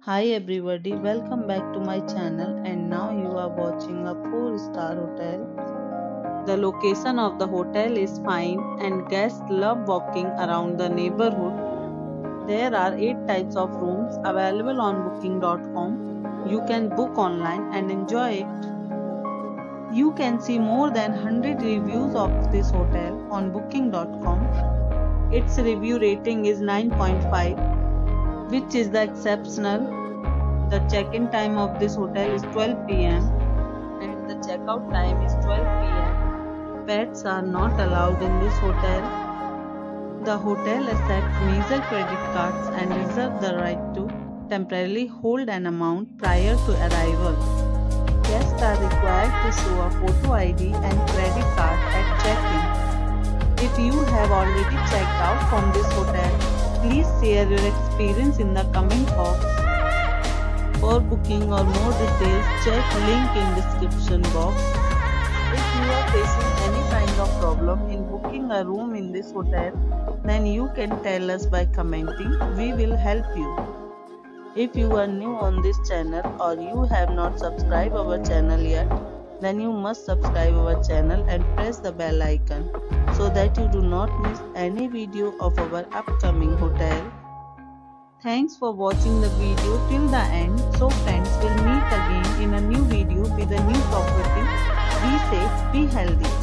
Hi everybody, welcome back to my channel and now you are watching a 4-star hotel. The location of the hotel is fine and guests love walking around the neighborhood. There are 8 types of rooms available on booking.com. You can book online and enjoy it. You can see more than 100 reviews of this hotel on booking.com. Its review rating is 9.5, which is the exceptional. The check-in time of this hotel is 12 p.m. and the check-out time is 12 p.m. Pets are not allowed in this hotel. The hotel accepts major credit cards and reserves the right to temporarily hold an amount prior to arrival. Guests are required to show a photo ID and credit card at check-in. If you have already checked out from this hotel, please share your experience in the comment box. For booking or more details, check link in description box. If you are facing any kind of problem in booking a room in this hotel, then you can tell us by commenting. We will help you. If you are new on this channel or you have not subscribed our channel yet, then you must subscribe our channel and press the bell icon so that you do not miss any video of our upcoming hotel. Thanks for watching the video till the end. So friends, will meet again in a new video with a new property. Be safe, be healthy.